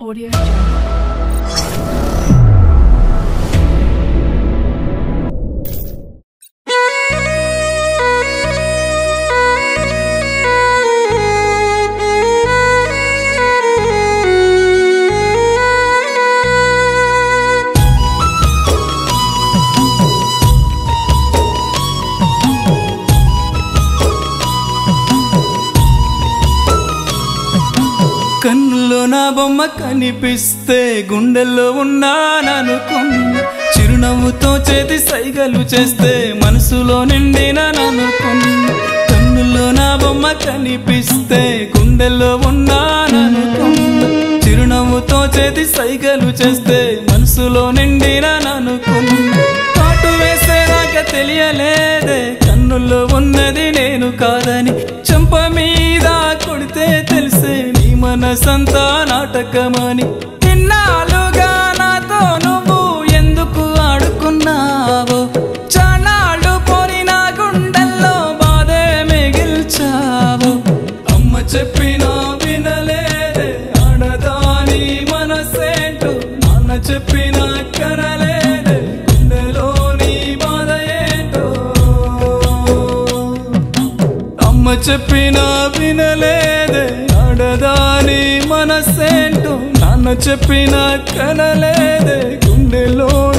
Audio Jungle. కన్నుల్లో నా బొమ్మ కనిపిస్తే గుండెల్లో ఉన్నాననుకున్నా, చిరునవ్వుతో చేతి సైగలు చేస్తే మనసులో నిండిననుకున్నా. కన్నుల్లో నా బొమ్మ కనిపిస్తే గుండెల్లో ఉన్నాననుకున్నా, చిరునవ్వుతో చేతి సైగలు చేస్తే మనసులో నిండిననుకున్నా. కాటు వేసే నాక తెలియలేదే కన్నుల్లో ఉన్నది నేను కాదని, చెంప మీద కొడితే తెలిసే నీ మనసంతా నాటకమని. ఇన్నాళ్ళుగా నాతో నువ్వు ఎందుకు ఆడుకున్నావో, చానాళ్ళు పోని నా గుండెల్లో బాధే మిగిల్చావు. అమ్మ చెప్పినా వినలేదే ఆడదాని మనసేంటో, నాన్న చెప్పినా కనలేదే గుండెలోని బాధ ఏంటో. అమ్మ చెప్పినా వినలేదే ఆడదాని మనసేంటో, నాన్న చెప్పినా కనలేదే గుండెలో